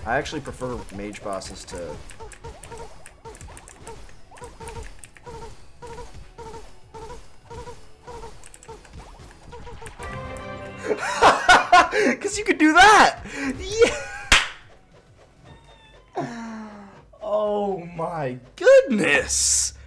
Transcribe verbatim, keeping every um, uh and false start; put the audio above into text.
I actually prefer mage bosses to... Because you could do that! Yeah! Oh my goodness!